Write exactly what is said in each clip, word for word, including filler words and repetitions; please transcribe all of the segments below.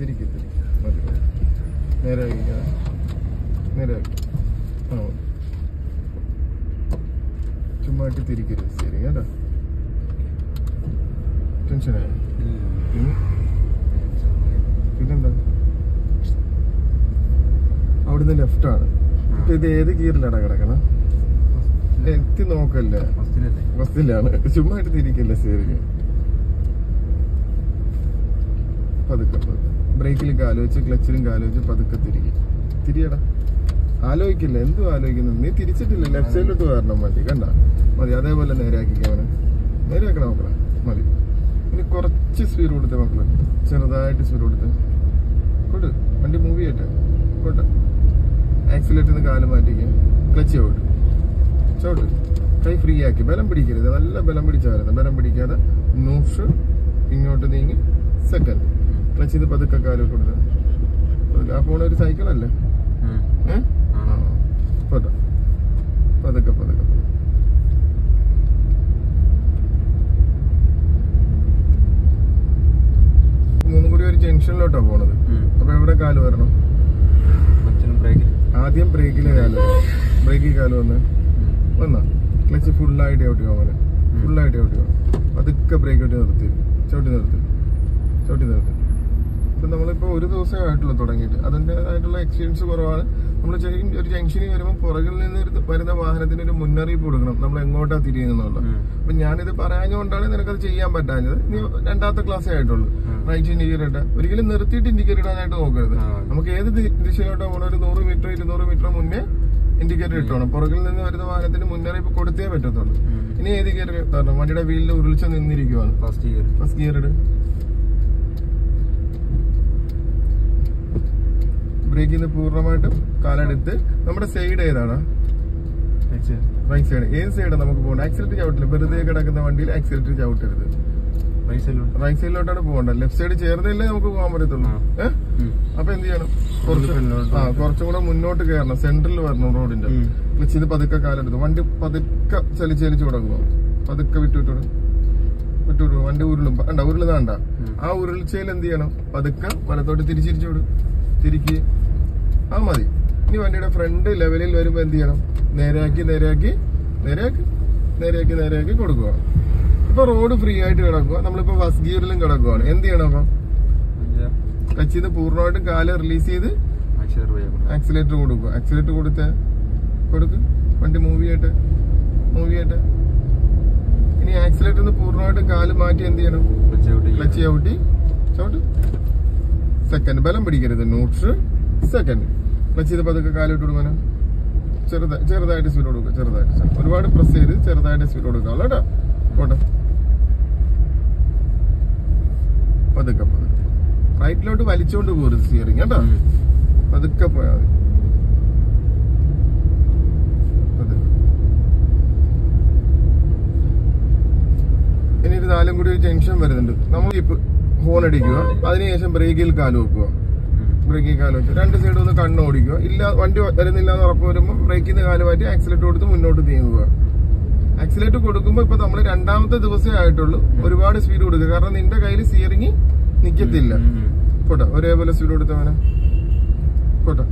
തിരിക്ക് തിരിക്ക് മതി നേരെ ആക്കിക്കാം നേരെ ആക്കി ആ ചുമ്മായിട്ട് തിരിക്കരുത് ശരി കേട്ടോ ടെൻഷനായി പിന്നെന്താ അവിടുന്ന് ലെഫ്റ്റാണ് ഇപ്പൊ ഇത് ഏത് ഗിയറിലാണ് കിടക്കണം എത്തി നോക്കല്ലേ ഫസ്റ്റിലാണ് ചുമ്മായിട്ട് തിരിക്കല്ലേ ശരി പതുക്കെ ബ്രേക്കിൽ കാലോചിച്ച് ക്ലച്ചിലും കാലോചിച്ച് പതുക്കെ തിരിക്കും തിരിയടാ ആലോചിക്കില്ല എന്തും ആലോചിക്കുന്നത് നീ തിരിച്ചിട്ടില്ല ലെഫ്റ്റ് സൈഡിലോട്ട് വരണം വണ്ടി കണ്ട മതി അതേപോലെ നേരെയാക്കിക്കവനെ നേരെയാക്കണം മക്കളെ മതി ഇനി കുറച്ച് സ്പീഡ് കൊടുത്തേ മക്കളെ ചെറുതായിട്ട് സ്പീഡ് കൊടുത്ത് കൊടു വണ്ടി മൂവ് ചെയ്യട്ടെ കോട്ടെ ആക്സിലേറ്റിൽ നിന്ന് കാല് മാറ്റിക്കുക ക്ലച്ച് ചവിട്ട് ചവിട്ട് കൈ ഫ്രീ ആക്കി ബലം പിടിക്കരുത് നല്ല ബലം പിടിച്ചായിരുന്നു ബലം പിടിക്കാതെ നൂഷ് ഇങ്ങോട്ട് നീങ്ങി സെക്കൻഡ് ക്ലച്ച് ചെയ്ത് പതുക്കെ കാല് കൊടുത്ത് ആ പോണ ഒരു സൈക്കിളല്ലേ ഏഹ് പോട്ടെ പതുക്കെ പതുക്കെ മൂന്നും കൂടി ഒരു ജംഗ്ഷനിലോട്ടാ പോണത് അപ്പൊ എവിടെ കാല് വരണം ആദ്യം ബ്രേക്കിലെ കാല് ബ്രേക്കിൽ കാല് വന്ന് വന്നാ ക്ലച്ച് ഫുള്ളായിട്ട് ഔട്ട് പോകാൻ ഫുള്ളായിട്ട് ഔട്ട് പോകാം പതുക്കെ ബ്രേക്ക് ഔട്ട് നിർത്തി ചവിട്ടി നിർത്തി ചവിട്ടി നിർത്തി ഇപ്പൊ നമ്മളിപ്പോ ഒരു ദിവസമേ ആയിട്ടുള്ളൂ തുടങ്ങിയിട്ട് അതിൻ്റെതായിട്ടുള്ള എക്സ്പീരിയൻസ് കുറവാണ് നമ്മൾ ഒരു ജംഗ്ഷനിൽ വരുമ്പോൾ പുറകിൽ നിന്ന് വരുന്ന വാഹനത്തിന് ഒരു മുന്നറിയിപ്പ് കൊടുക്കണം നമ്മൾ എങ്ങോട്ടാ തിരിയുന്നുള്ള അപ്പൊ ഞാനിത് പറയാഞ്ഞുകൊണ്ടാണ് നിനക്കത് ചെയ്യാൻ പറ്റാഞ്ഞത് ഇനി രണ്ടാമത്തെ ക്ലാസ്സേ ആയിട്ടുള്ളൂ റൈറ്റ് ഇൻഡിക്കേറ്റർ ഇട്ടാ ഒരിക്കലും നിർത്തിയിട്ട് ഇൻഡിക്കേറ്റർ ഇടാനായിട്ട് നോക്കരുത് നമുക്ക് ഏത് ദിശയിലോട്ടോ പോകണം ഒരു നൂറ് മീറ്റർ ഇരുന്നൂറ് മീറ്റർ മുന്നേ ഇൻഡിക്കേറ്റർ ഇട്ടോണം പുറകിൽ നിന്ന് വരുന്ന വാഹനത്തിന് മുന്നറിയിപ്പ് കൊടുത്തേ പറ്റത്തുള്ളൂ ഇനി ഏത് ഗിയർ കാരണം വണ്ടിയുടെ വീലിൽ ഉരുളിച്ച നിന്നിരിക്കുവാണ് ഫസ്റ്റ് ഗിയർ ഫസ്റ്റ് ഗിയർ ഇട് ബ്രേക്കിൽ നിന്ന് പൂർണ്ണമായിട്ടും കാലെടുത്ത് നമ്മുടെ സൈഡ് ഏതാണ് റൈറ്റ് സൈഡ് ഏത് സൈഡാണ് നമുക്ക് പോകേണ്ടത് ആക്സിലേറ്റർ ചവിട്ടില്ല വെറുതെ കിടക്കുന്ന വണ്ടിയിൽ ആക്സിലേറ്റർ ചവിട്ടരുത് റൈറ്റ് സൈഡിലോട്ടാണ് പോകേണ്ടത് ലെഫ്റ്റ് സൈഡ് ചേർന്നല്ലേ നമുക്ക് പോകാൻ പറ്റത്തുള്ളൂ ഏഹ് അപ്പൊ എന്ത് ചെയ്യണം കുറച്ച് ആ കുറച്ചും കൂടെ മുന്നോട്ട് കയറണം സെന്ററിൽ വരണം റോഡിന്റെ ക്ലച്ച് ചെയ്ത് പതുക്കെ കാലെടുത്തു വണ്ടി പതുക്കെ ചലിച്ച് ചലിച്ച് തുടങ്ങുക പതുക്കെ വിട്ടുവിട്ടു വിട്ടുവിട്ടു വണ്ടി ഉരുളും കണ്ട ഉരുളുതാണ്ട ആ ഉരുളിച്ചയിൽ എന്ത് ചെയ്യണം പതുക്കെ വലത്തോട്ട് തിരിച്ചിരിച്ചു വിടും തിരിക്ക് ആ മതി ഇനി വണ്ടിയുടെ ഫ്രണ്ട് ലെവലിൽ വരുമ്പോ എന്ത് ചെയ്യണം നേരെയാക്കി നേരെയാക്കി നേരെയാക്കി നേരെയാക്കി നേരെയാക്കി കൊടുക്കുക ഇപ്പൊ റോഡ് ഫ്രീ ആയിട്ട് കിടക്കുക നമ്മളിപ്പോ ഫസ്റ്റ് ഗിയറിലും കിടക്കുവാണ് എന്ത് ചെയ്യണം അപ്പൊ ക്ലച്ച് ചെയ്ത് പൂർണ്ണമായിട്ടും കാല് റിലീസ് ചെയ്ത് ആക്സിലേറ്റർ കൊടുക്കുക ആക്സിലേറ്റർ കൊടുത്ത് കൊടുക്ക് വണ്ടി മൂവ് ചെയ്യട്ടെ മൂവ് ചെയ്യട്ടെ ഇനി ആക്സിലേറ്റർ പൂർണ്ണമായിട്ടും കാല് മാറ്റി എന്ത് ചെയ്യണം ക്ലച്ച് ചവിട്ടി ചവിട്ട് സെക്കൻഡ് ബലം പിടിക്കരുത് ന്യൂട്രൽ സെക്കൻഡ് ക്ലച്ച് ചെയ്ത് പതുക്കെ കാലിട്ട് കൊടുക്കാനും ചെറുതായി ചെറുതായിട്ട് സ്പീഡ് കൊടുക്കുക ചെറുതായിട്ട് ഒരുപാട് പ്രസ് ചെയ്ത് ചെറുതായിട്ട് സ്പീഡ് കൊടുക്കാം കേട്ടോ പോട്ടെ പതുക്കെ പതുക്കെ റൈറ്റിലോട്ട് വലിച്ചോണ്ട് പോരുത് സ്റ്റിയറിംഗ് കേട്ടോ പതുക്കെ പോയാൽ മതി ഇനി ഒരു നാലും കൂടി ഒരു ജംഗ്ഷൻ വരുന്നുണ്ട് നമ്മൾ ഇപ്പൊ ഹോൺ അടിക്കുക അതിനുശേഷം ബ്രേക്കിൽ കാല് വെക്കുക ബ്രേക്കിൽ കാല് വെക്കുക രണ്ട് സൈഡിൽ ഒന്ന് കണ്ണ് ഓടിക്കുക ഇല്ല വണ്ടി വരുന്നില്ല എന്ന് ഉറപ്പ് വരുമ്പോൾ ബ്രേക്കിൽ നിന്ന് കാല് മാറ്റി ആക്സിലേറ്റർ കൊടുത്ത് മുന്നോട്ട് നീങ്ങുക ആക്സിലേറ്റർ കൊടുക്കുമ്പോൾ ഇപ്പൊ നമ്മൾ രണ്ടാമത്തെ ദിവസമേ ആയിട്ടുള്ളൂ ഒരുപാട് സ്പീഡ് കൊടുക്കുക കാരണം നിന്റെ കയ്യിൽ സ്റ്റിയറിംഗ് നിക്കത്തില്ല പോട്ടെ ഒരേപോലെ സ്പീഡ് കൊടുത്തവനെ പോട്ടെ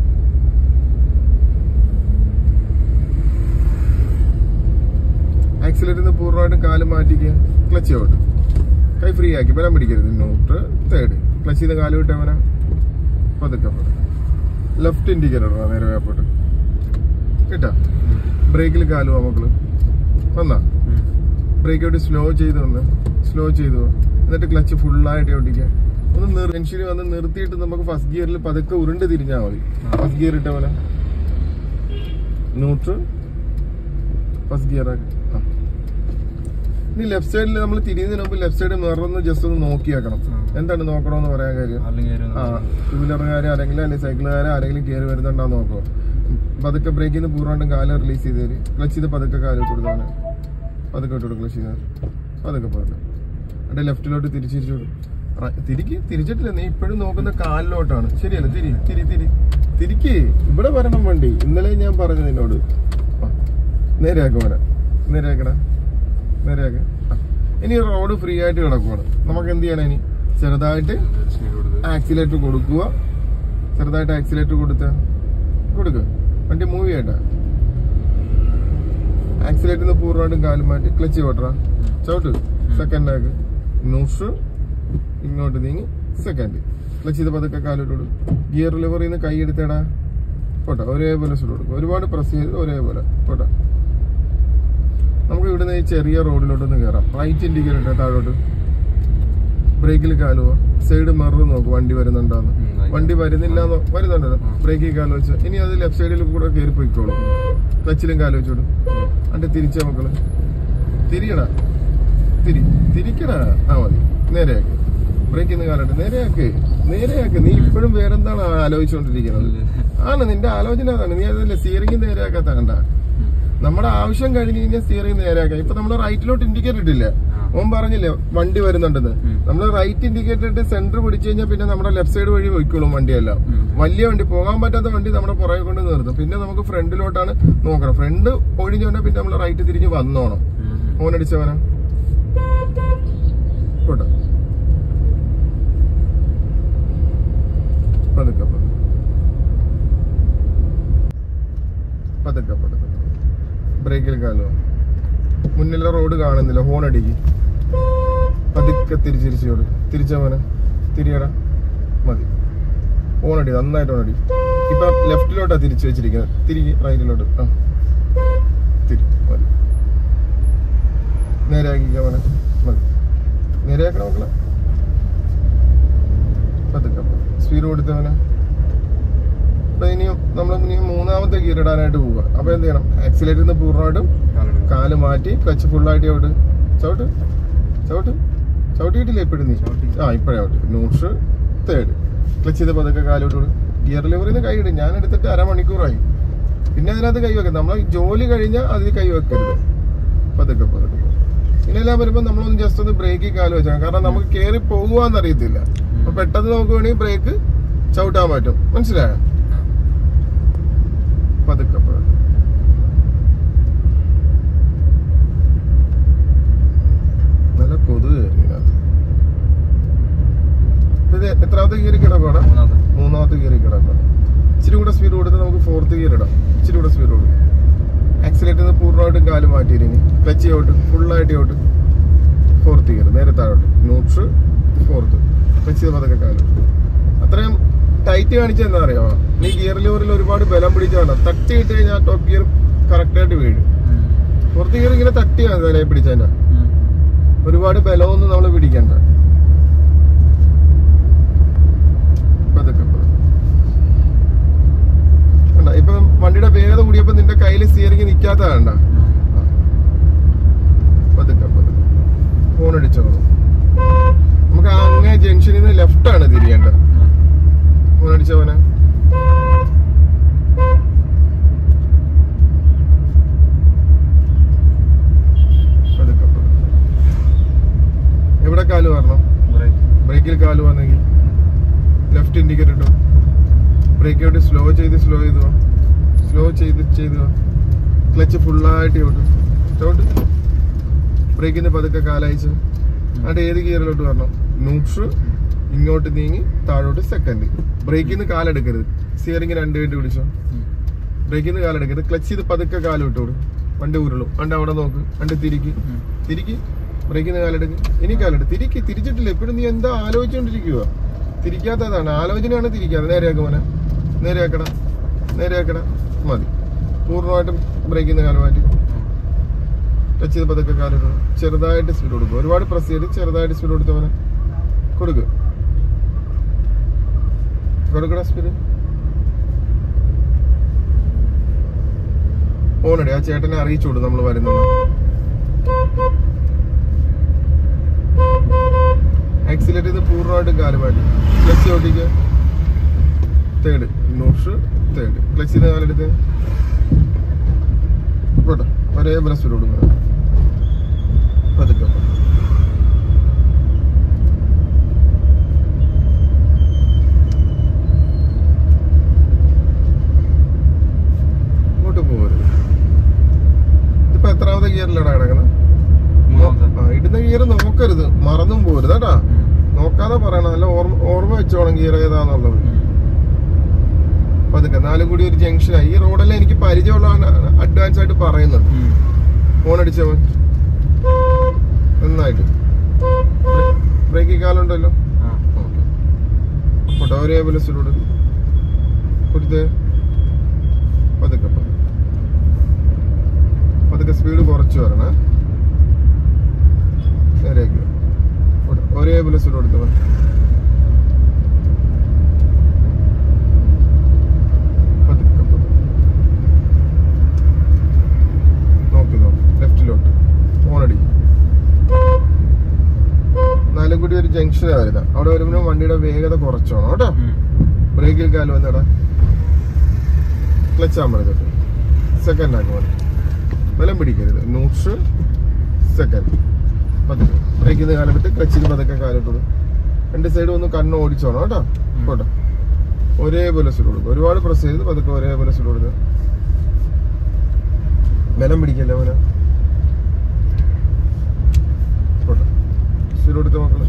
ആക്സിലേറ്ററിൽ നിന്ന് പൂർണ്ണമായിട്ടും കാല് മാറ്റിക്കുക ക്ലച്ച് ഔട്ട് കൈ ഫ്രീ ആക്കി ബലം പിടിക്കരുത് നോട്ട് തേർഡ് ക്ലച്ച് ചെയ്ത് കാല് വിട്ടവനെ പതുക്കെ ലെഫ്റ്റ് ഇൻഡിക്കേറ്റർ നേരെ വേപ്പോട്ട് കേട്ടാ ബ്രേക്കിൽ കാല് പോവാ മക്കള് വന്നാ ബ്രേക്ക് ഔട്ട് സ്ലോ ചെയ്ത് വന്ന് സ്ലോ ചെയ്തു എന്നിട്ട് ക്ലച്ച് ഫുള്ളായിട്ട് ഓടിക്കുക ഒന്ന് ജംഗ്ഷനിൽ വന്ന് നിർത്തിയിട്ട് നമുക്ക് ഫസ്റ്റ് ഗിയറിൽ പതുക്കെ ഉരുണ്ട് തിരിഞ്ഞാൽ മതി ഫസ്റ്റ് ഗിയർ ഇട്ട പോലെ ന്യൂട്രൽ ഫസ്റ്റ് ഗിയർ ആക്കി ഇനി ലെഫ്റ്റ് സൈഡിൽ നമ്മൾ തിരിയുന്നതിന് മുമ്പ് ലെഫ്റ്റ് സൈഡ് നിറന്ന് ജസ്റ്റ് ഒന്ന് നോക്കിയാക്കണം എന്താണ് നോക്കണമെന്ന് പറയാൻ കാര്യം ആ ടൂ വീലറുകാരെ ആരെങ്കിലും അല്ലെങ്കിൽ സൈക്കിളുകാരെ ആരെങ്കിലും കയറി വരുന്നുണ്ടോ നോക്കുക പതുക്കെ ബ്രേക്കിൽ നിന്ന് പൂർണ്ണമായിട്ടും കാല് റിലീസ് ചെയ്ത് തരും ക്ലച്ച് ചെയ്ത് പതുക്കെ കാല് ഇട്ട് കൊടുത്താണ് പതുക്കെ ഇട്ട് കൊടുക്കും ക്ലച്ച് ചെയ്താൽ പതുക്കെ പതുക്കെ എന്നിട്ട് ലെഫ്റ്റിലോട്ട് തിരിച്ചിരിച്ചു കൊടുക്കും തിരിക്ക് തിരിച്ചിട്ടില്ല നീ ഇപ്പോഴും നോക്കുന്ന കാലിലോട്ടാണ് ശരിയല്ല തിരി തിരി തിരി തിരിക്ക് ഇവിടെ വരണം വണ്ടി ഇന്നലെ ഞാൻ പറഞ്ഞു നിന്നോട് നേരെയാക്കും വരാം നേരെയാക്കടാ നേരെയാക്ക ഇനി റോഡ് ഫ്രീ ആയിട്ട് കിടക്കുവാണ് നമുക്ക് എന്ത് ചെയ്യണം ഇനി ചെറുതായിട്ട് ആക്സിലേറ്റർ കൊടുക്കുക, ചെറുതായിട്ട് ആക്സിലേറ്റർ കൊടുത്ത് കൊടുക്കുക, വണ്ടി മൂവ് ചെയ്യട്ടെ. ആക്സിലേറ്ററിൽ നിന്ന് പൂർണ്ണമായിട്ടും കാലും മാറ്റി ക്ലച്ച് ചോട്ടറ ചവിട്ട്, സെക്കൻഡ് ആക്ക് ന്യൂട്രൽ, ഇങ്ങോട്ട് നീങ്ങി സെക്കൻഡ്, ക്ലച്ച് ചെയ്ത് പതുക്കെ കാലോട്ട് കൊടുക്കും. ഗിയർ ലിവറിൽ നിന്ന് കൈ എടുത്തേടാ പോട്ടെ, ഒരേപോലെ സ്പീഡ് കൊടുക്കും, ഒരുപാട് പ്രസ് ചെയ്ത് ഒരേപോലെ പോട്ടെ. നമുക്ക് ഇവിടുന്ന് ഈ ചെറിയ റോഡിലോട്ടൊന്ന് കയറാം. റൈറ്റ് ഇൻഡിക്കേറ്റർ താഴോട്ട്, ബ്രേക്കിൽ കാലുവോ, സൈഡ് മിറർ നോക്കും വണ്ടി വരുന്നുണ്ടോന്ന്. വണ്ടി വരുന്നില്ല വരുന്നുണ്ടല്ലോ, ബ്രേക്കിൽ കാല് വെച്ച്. ഇനി അത് ലെഫ്റ്റ് സൈഡിൽ കൂടെ കയറി പോയിക്കോളും. ക്ലച്ചിലും കാല് വെച്ചോടും. അണ്ട് തിരിച്ച മക്കള് തിരിയടാ, തിരി തിരിക്കടാ. ആ മതി, നേരെയാക്ക്. ബ്രേക്കിൽ നിന്ന് കാലോട്ട് നേരെയാക്ക്, നേരെയാക്ക്. നീ ഇപ്പോഴും വേറെന്താണ് ആലോചിച്ചുകൊണ്ടിരിക്കുന്നത്? ആണ് നിന്റെ ആലോചന അതാണ്. നീ അതല്ലേ സ്റ്റിയറിംഗ് നേരെയാക്കാത്ത കണ്ട. നമ്മുടെ ആവശ്യം കഴിഞ്ഞ് കഴിഞ്ഞാൽ സ്റ്റിയറിംഗ് നേരെയാക്കാം. ഇപ്പൊ നമ്മള് റൈറ്റിലോട്ട് ഇൻഡിക്കേറ്റർ ഇട്ടില്ല, ഓൻ പറഞ്ഞില്ലേ വണ്ടി വരുന്നുണ്ടെന്ന്. നമ്മള് റൈറ്റ് ഇൻഡിക്കേറ്റർ ഇട്ട് സെന്റർ പിടിച്ചു കഴിഞ്ഞാൽ പിന്നെ നമ്മുടെ ലെഫ്റ്റ് സൈഡ് വഴി പോയിക്കോളും വണ്ടിയെല്ലാം. വലിയ വണ്ടി, പോകാൻ പറ്റാത്ത വണ്ടി നമ്മുടെ പുറകെ കൊണ്ട് നിർത്തും. പിന്നെ നമുക്ക് ഫ്രണ്ടിലോട്ടാണ് നോക്കണം. ഫ്രണ്ട് ഒഴിഞ്ഞു വന്നാൽ പിന്നെ നമ്മള് റൈറ്റ് തിരിഞ്ഞ് വന്നോണം. ഫോണടിച്ചവനാ പോട്ടെ. പതുക്കെ പതുക്കെ പതുക്കെ ബ്രേക്കിൽ കാലോ, മുന്നിലെ റോഡ് കാണുന്നില്ല, ഹോൺ അടിക്ക്. പതുക്കെ തിരിച്ചിരിച്ചോട്, തിരിച്ചവനെ തിരിയടാ മതി. ഹോണടി, നന്നായിട്ട് ഹോണടി. ഇപ്പൊ ലെഫ്റ്റിലോട്ടാ തിരിച്ചു വെച്ചിരിക്കുന്നത്, തിരികെ റൈറ്റിലോട്ട്. ആ തിരി മതി, നേരെയാക്കിക്കവനെ മതി, നേരെയാക്കണം മക്കളെ. പതുക്കെ സ്പീഡ് കൊടുത്തവനെ. അപ്പൊ ഇനിയും നമ്മൾ ഇനിയും മൂന്നാമത്തെ ഗിയർ ഇടാനായിട്ട് പോവുക. അപ്പൊ എന്ത് ചെയ്യണം? ആക്സിലേറ്ററിൽ നിന്ന് പൂർണ്ണമായിട്ടും കാല് മാറ്റി ക്ലച്ച് ഫുള്ളായിട്ട് ചവിട്ട് ചവിട്ട് ചവിട്ട് ചവിട്ടിയിട്ടില്ല ഇപ്പോഴും നീ. ആ ഇപ്പോഴേ ചവിട്ട്. ന്യൂട്രൽ തേർഡ്, ക്ലച്ച് ചെയ്ത് പതുക്കെ കാലോട്ട് കൊടുക്കും. ഗിയർ ലിവറിൽ നിന്ന് കൈ ഇടും. ഞാൻ എടുത്തിട്ട് അരമണിക്കൂറായി. പിന്നെ അതിനകത്ത് കൈ വെക്കാം. നമ്മൾ ജോലി കഴിഞ്ഞാൽ അതിൽ കൈ വെക്കരുത്. പതുക്കെ പതുക്കെ ഇന്നെല്ലാം വരുമ്പോൾ നമ്മളൊന്ന് ജസ്റ്റ് ഒന്ന് ബ്രേക്കിൽ കാല് വെച്ചാൽ, കാരണം നമുക്ക് കയറി പോകുവാന്ന് അറിയത്തില്ല. അപ്പൊ പെട്ടെന്ന് നമുക്ക് വേണമെങ്കിൽ ബ്രേക്ക് ചവിട്ടാൻ പറ്റും. മനസ്സിലായോ? പതുക്കെ പതുക്കെ നല്ല കൊതുക് കയറി. ഇത് എത്രാമത്തെ ഗിയറിൽ കിടക്കണം? മൂന്നാമത്തെ ഗിയറിൽ കിടക്കണം. ഇച്ചിരി കൂടെ സ്പീഡ് കൊടുത്ത് നമുക്ക് ഫോർത്ത് ഗിയർ ഇടാം. ഇച്ചിരി കൂടെ സ്പീഡ് കൊടുക്കും. ആക്സിലേറ്ററിൽ നിന്ന് പൂർണ്ണമായിട്ടും കാല് മാറ്റിയിരിക്കും. ക്ലച്ച് ചവിട്ട് ഫുള്ളായിട്ട് ചവിട്ട്. ഫോർത്ത് ഗിയർ നേരെ താഴോട്ട്, ന്യൂട്രൽ ഫോർത്ത്, ക്ലച്ച് ചെയ്ത് പതുക്കെ കാല്. അത്രയും ടൈറ്റ് കാണിച്ചാൽ എന്താ അറിയാമോ? നീ ഗിയർ ലിവറിൽ ഒരുപാട് ബലം പിടിച്ചാണ് തട്ടിയിട്ട് കഴിഞ്ഞാൽ ടോപ്പ് ഗിയർ കറക്റ്റ് ആയിട്ട് വീഴും. ഫോർത്ത് ഗിയർ ഇങ്ങനെ തട്ടിയാണ് തലയെ പിടിച്ചാൽ. ഒരുപാട് ബലമൊന്നും നമ്മൾ പിടിക്കണ്ട. പതുക്കെ ഇപ്പൊ വണ്ടിയുടെ വേഗത കൂടിയപ്പോ നിന്റെ കയ്യിൽ സ്റ്റിയറിംഗ് നിൽക്കാത്തതാണ്ട. പതുക്കെ പതുക്കെ ഫോൺ അടിച്ചോളൂ. നമുക്ക് അങ്ങേ ജംഗ്ഷനിൽ നിന്ന് ലെഫ്റ്റ് ആണ് തിരിയേണ്ടത്. ഫോൺ അടിച്ചവനെ പതുക്കെ എവിടെ കാല് വരണം? ബ്രേക്കിൽ കാല് വന്നെങ്കിൽ ലെഫ്റ്റ് ഇൻഡിക്കേറ്റർ ഇട്ടോ. ബ്രേക്ക് ഔട്ട് സ്ലോ ചെയ്ത് സ്ലോ ചെയ്തു സ്ലോ ചെയ്ത് ചെയ്തു ക്ലച്ച് ഫുള്ളായിട്ട് ചവിട്ടും ചവിട്ട്. ബ്രേക്കിൽ നിന്ന് പതുക്കെ കാലയച്ച് എന്നിട്ട് ഏത് ഗിയറിലോട്ട് വരണം? ന്യൂട്രൽ, ഇങ്ങോട്ട് നീങ്ങി താഴോട്ട് സെക്കൻഡ്. ബ്രേക്കിൽ നിന്ന് കാലെടുക്കരുത്. സ്റ്റിയറിംഗ് രണ്ട് വേണ്ടി പിടിച്ചോ. ബ്രേക്കിൽ നിന്ന് കാലെടുക്കരുത്. ക്ലച്ച് ചെയ്ത് പതുക്കെ കാല് വിട്ടോടും. വണ്ടി ഉരുളും. വണ്ടി അവിടെ നോക്ക്. വണ്ടി തിരിക്ക് തിരിക്ക് ബ്രേക്കിൽ നിന്ന് കാലെടുക്ക്. ഇനി കാലെടുക്ക്. തിരിക്ക്. തിരിച്ചിട്ടില്ല. ഇപ്പോഴും നീ എന്താ ആലോചിച്ചുകൊണ്ടിരിക്കുക? തിരിക്കാത്തതാണ് ആലോചനയാണ്. തിരിക്കാതെ നേരെയാക്കുമോനെ. നേരെയാക്കട നേരെയാക്കട മതി. പൂർണ്ണമായിട്ടും ബ്രേക്കിൽ നിന്ന് കാല് മാറ്റി ടച്ച് ചെയ്ത് പതുക്കെ കാലിടുക. ചെറുതായിട്ട് സ്പീഡ് കൊടുക്കുക. ഒരുപാട് പ്രസ് ചെയ്ത് ചെറുതായിട്ട് സ്പീഡ് കൊടുത്തവനെ കൊടുക്കുക. കൊടുക്കട സ്പീഡ്. ഓണടി ആ ചേട്ടനെ അറിയിച്ചോളൂ നമ്മൾ വരുന്നത്. ആക്സിലേറ്റ് ചെയ്ത് പൂർണ്ണമായിട്ടും കാല് മാറ്റി ക്ലച്ച് ഓട്ടിക്കുക. തേർഡ് ന്യൂട്രൽ തേർഡ്, ക്ലച്ച് ചെയ്ത് കാലെടുത്ത് പോട്ടെ. ഒരേപോലെ സ്പീഡ് കൊടുക്കുക. പതുക്കെ ഇങ്ങോട്ട് പോകരുത്. ഇതിപ്പോ എത്രാമത്തെ ഗിയറിലാണ് കിടക്കുന്നത്? ഇടുന്ന ഗിയർ നോക്കരുത്, മറന്നും പോരുത് കേട്ടാ. നോക്കാതെ പറയണം. നല്ല ഓർമ്മ ഓർമ്മ വെച്ചോണം ഗിയർ ഏതാന്നുള്ളത്. പതുക്കെ നാലും കൂടി ഒരു ജംഗ്ഷനായി. ഈ റോഡെല്ലാം എനിക്ക് പരിചയമുള്ള അഡ്വാൻസ് ആയിട്ട് പറയുന്നുണ്ട്. ഫോൺ അടിച്ചവൻ നന്നായിട്ട് ബ്രേക്ക് കാലുണ്ടല്ലോ. ഓക്കെ ഒരേ പോലെ സ്പീഡ് കൊടുത്ത് പതുക്കെ പതുക്കെ സ്പീഡ് കുറച്ച് വരണേ. നേരേക്ക് ഒരേപോലെ സ്പീഡ് കൊടുത്തു. നോക്കി നോക്കി ലെഫ്റ്റിലോട്ട് ഫോണടി. നാലും കൂടി ഒരു ജംഗ്ഷനാ വരുന്നത്. അവിടെ വരുമ്പോൾ വണ്ടിയുടെ വേഗത കുറച്ചോണം കേട്ടോ. ബ്രേക്കിൽ കാലം വന്നടാ. ക്ലച്ച് ആകുമ്പോൾ തൊട്ട് സെക്കൻഡ് ആക്കുമ്പോൾ ബലം പിടിക്കരുത്. നൂറ് സെക്കൻഡ് പതുക്കെ ബ്രേക്കിൽ നിന്ന് കാലെടുത്ത് ക്ലച്ചിൽ പതുക്കെ കാലിട്ടത്. രണ്ട് സൈഡും ഒന്ന് കണ്ണ് ഓടിച്ചോണം കേട്ടോ. പോട്ടെ ഒരേപോലെ സ്പീഡ് കൊടുക്കുക. ഒരുപാട് പ്രസ് ചെയ്ത് പതുക്കെ ഒരേപോലെ സ്പീഡ് കൊടുക്കുക. ബലം പിടിക്കല്ലേ പോലെ പോട്ടെ സ്പീഡ് കൊടുത്ത മക്കള്.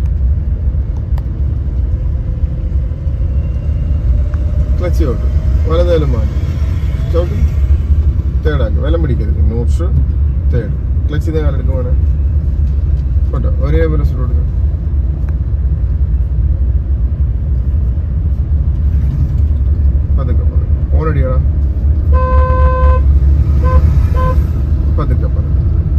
ക്ലച്ച് ചവിട്ട് വലതേലും മാറ്റി ചവിട്ട് തേർഡാക്കി. ബലം പിടിക്കരുത്. നൂറ് തേർഡ് ക്ലച്ച് ചെയ്ത് കാലെടുക്കും വേണേ. പോട്ടെ ഒരേപോലെ സ്പീഡ് കൊടുക്കുക. പതുക്കെ പതുക്കെ ഓണടിയാ. പതുക്കെ പതുക്കെ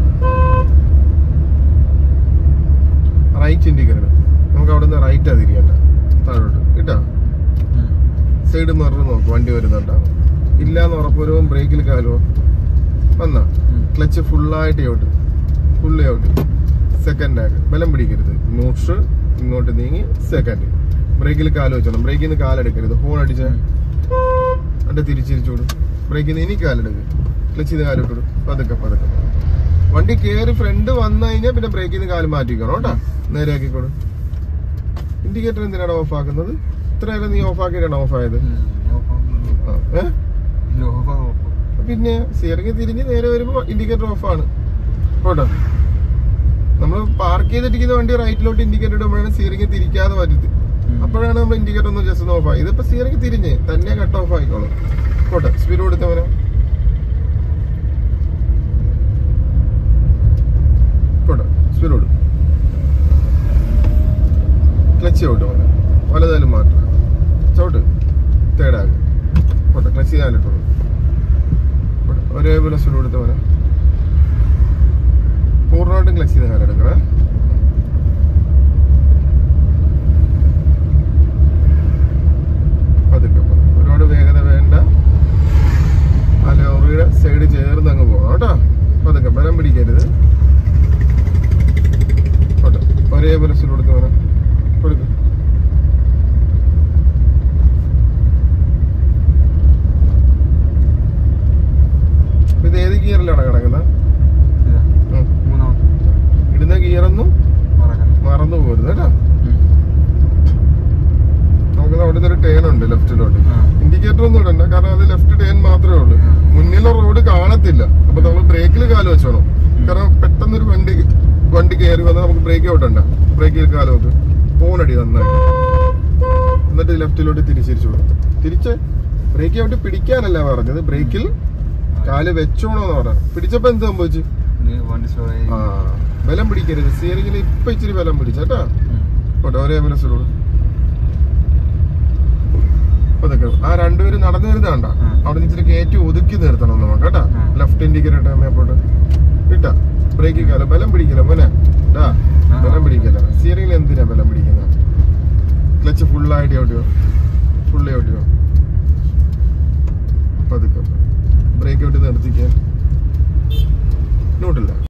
റൈറ്റ് ഇൻഡിക്കേറ്റർ നമുക്ക് അവിടെ നിന്ന് റൈറ്റാ തിരിയണ്ട. താഴോട്ട് കിട്ടാ. സൈഡ് മിറർ നോക്കും വണ്ടി വരുന്നുണ്ടാവും. ഇല്ലാന്ന് ഉറപ്പ് വരുമ്പോൾ ബ്രേക്കിൽ കാലുവോ വന്നാ ക്ലച്ച് ഫുള്ളായിട്ട് ചവിട്ട്. ഫുള്ള് ചവിട്ട് സെക്കൻഡ് ആക്ക്. ബലം പിടിക്കരുത്. നൂറ് ഇങ്ങോട്ട് നീങ്ങി സെക്കൻഡ് ബ്രേക്കിൽ കാല് വെച്ചോണം. ബ്രേക്കിൽ നിന്ന് കാലെടുക്കരുത്. ഹോൺ അടിച്ച അണ്ട് തിരിച്ചിരിച്ചോടും. ബ്രേക്കിൽ നിന്ന് ഇനി കാലെടുക്ക്. ക്ലച്ച് ചെയ്ത് കാലിട്ടോട്. പതുക്കെ പതുക്കെ വണ്ടി കയറി ഫ്രണ്ട് വന്നു കഴിഞ്ഞാൽ പിന്നെ ബ്രേക്കിൽ നിന്ന് കാല് മാറ്റിക്കണം കേട്ടോ. നേരെ ആക്കിക്കോട്. ഇൻഡിക്കേറ്റർ എന്തിനാണ് ഓഫ് ആക്കുന്നത്? ഇത്ര നേരം നീ ഓഫ് ആക്കിയിട്ടാണ് ഓഫ് ആയത്. പിന്നെ സിയറിങ് തിരിഞ്ഞ് നേരെ വരുമ്പോ ഇൻഡിക്കേറ്റർ ഓഫ് ആണ് കേട്ടോ. നമ്മൾ പാർക്ക് ചെയ്തിട്ടിരിക്കുന്ന വണ്ടി റൈറ്റിലോട്ട് ഇൻഡിക്കേറ്റർ ഇടുമ്പോഴാണ് സിയറിങ് തിരിക്കാതെ പറ്റത്ത്. അപ്പോഴാണ് നമ്മൾ ഇൻഡിക്കേറ്റർ ഒന്ന് ജസ്റ്റ് ഒന്ന് ഓഫ് ആയി. ഇതിപ്പോ സിയറിങ് തിരിഞ്ഞ് തന്നെ കട്ട് ഓഫ് ആയിക്കോളും. പോട്ടെ സ്പീഡ് കൊടുത്തവനോ പോട്ടെ സ്പീഡ് കൊടുക്കും. ക്ലച്ച് ചവിട്ട് പോലെ വലതായാലും മാറ്റം ചവിട്ട് തേടാകും. പോട്ടെ ക്ലച്ച് ചെയ്യാനിട്ടോളൂ. ഒരേപോലെ സ്പീഡ് കൊടുത്തവനെ പൂർണ്ണമായിട്ടും ക്ലച്ച് ചെയ്ത് കാലെടുക്കണേ. പതുക്കെ ഒരുപാട് വേഗത വേണ്ട. ആ ലോറിയുടെ സൈഡ് ചേർന്ന് അങ്ങ് പോകണം കേട്ടോ. പതുക്കെ ബലം പിടിക്കരുത്. ഒരേപോലെ സ്പീഡ് കൊടുത്തവനെ കൊടുക്കും. ഇത് ഏത് ഗിയറിലാണ് കിടക്കുന്നത്? ഇടുന്ന ഗിയറൊന്നും മറന്നു പോകരുത് കേട്ടോ. നമുക്ക് അവിടുന്ന് ഒരു ടേൺ ഉണ്ട് ലെഫ്റ്റിലോട്ട്. ഇൻഡിക്കേറ്റർ ഒന്നും ഇടണ്ട, കാരണം അത് ലെഫ്റ്റ് ടേൺ മാത്രമേ ഉള്ളൂ. മുന്നിലെ റോഡ് കാണത്തില്ല. അപ്പൊ നമ്മൾ ബ്രേക്കിൽ കാല് വെച്ചോണം. കാരണം പെട്ടെന്നൊരു വണ്ടി വണ്ടി കയറി വന്നാൽ നമുക്ക് ബ്രേക്ക് ഔട്ടണ്ട. ബ്രേക്കിൽ കാല് വെക്ക്. ഫോണടി നന്നായിട്ട്. എന്നിട്ട് ലെഫ്റ്റിലോട്ട് തിരിച്ചിരിച്ചു. തിരിച്ച് ബ്രേക്ക് ഔട്ട് പിടിക്കാനല്ല പറഞ്ഞത്, ബ്രേക്കിൽ കാല് വെച്ചോണോന്ന് പറഞ്ഞ. പിടിച്ചപ്പോ എന്ത് സംഭവിച്ചു? ആ ബലം പിടിക്കരുത്. സ്റ്റിയറിംഗിൽ ഇപ്പൊ ഇച്ചിരി ബലം പിടിച്ചേട്ടാ. പോട്ടെ ഒരേപോലെ സ്പീഡ്. അതൊക്കെ ആ രണ്ടുപേരും നടന്നു വരുന്നതാണ്ട. അവിടെ നിന്ന് ഇച്ചിരി കയറ്റി ഒതുക്കി നിർത്തണം നമുക്ക് കേട്ടാ. ലെഫ്റ്റ് ഇൻഡിക്കേറ്റർ മേപ്പോട്ട് കിട്ടാ. ബ്രേക്കിൽ കാലം ബലം പിടിക്കില്ല മോനെ. ടാ ബലം പിടിക്കല്ല. സ്റ്റിയറിംഗിൽ എന്തിനാ ബലം പിടിക്കുന്നത്? ക്ലച്ച് ഫുള്ളായിട്ട് ഔട്ടിയോ. ഫുള്ളി ഔട്ടിയോ. പതുക്കെ ബ്രേക്ക് ഔട്ട് നിർത്തിക്കാൻ. നോട്ടില്ല.